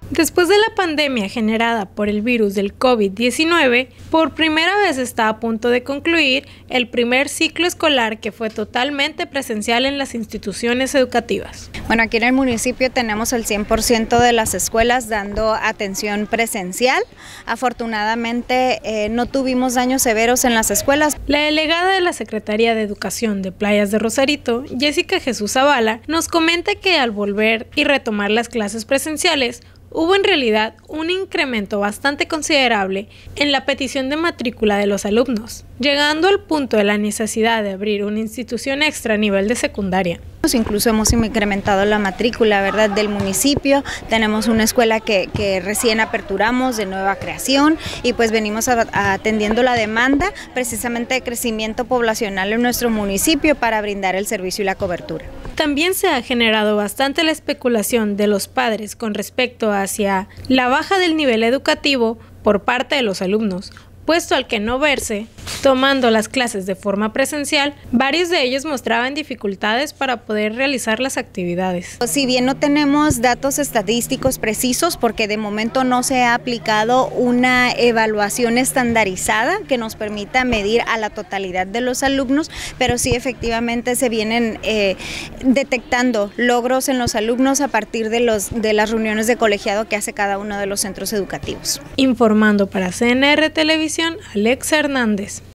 Después de la pandemia generada por el virus del COVID-19, por primera vez está a punto de concluir el primer ciclo escolar que fue totalmente presencial en las instituciones educativas. Bueno, aquí en el municipio tenemos el 100% de las escuelas dando atención presencial. Afortunadamente no tuvimos daños severos en las escuelas. La delegada de la Secretaría de Educación de Playas de Rosarito, Jessica Jesús Zavala, nos comenta que al volver y retomar las clases presenciales, hubo en realidad un incremento bastante considerable en la petición de matrícula de los alumnos, llegando al punto de la necesidad de abrir una institución extra a nivel de secundaria. Incluso hemos incrementado la matrícula, ¿verdad?, del municipio. Tenemos una escuela que recién aperturamos de nueva creación y pues venimos atendiendo la demanda precisamente de crecimiento poblacional en nuestro municipio para brindar el servicio y la cobertura. También se ha generado bastante la especulación de los padres con respecto hacia la baja del nivel educativo por parte de los alumnos, puesto al que no verse tomando las clases de forma presencial, varios de ellos mostraban dificultades para poder realizar las actividades. Si bien no tenemos datos estadísticos precisos, porque de momento no se ha aplicado una evaluación estandarizada que nos permita medir a la totalidad de los alumnos, pero sí efectivamente se vienen detectando logros en los alumnos a partir de las reuniones de colegiado que hace cada uno de los centros educativos. Informando para CNR Televisión, Alexa Hernández.